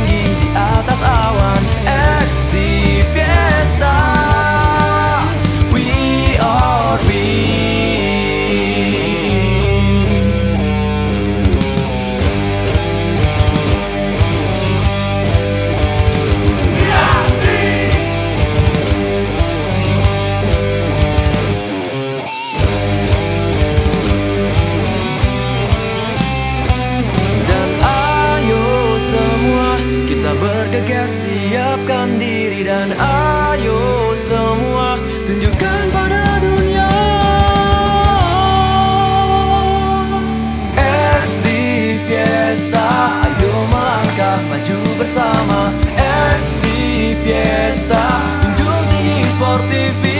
tinggi di atas awan. X di Fiesta, we are we. Bergegas, siapkan diri dan ayo semua tunjukkan pada dunia. X di Fiesta, ayo melangkah maju bersama. X di Fiesta, junjung tinggi sportivitas.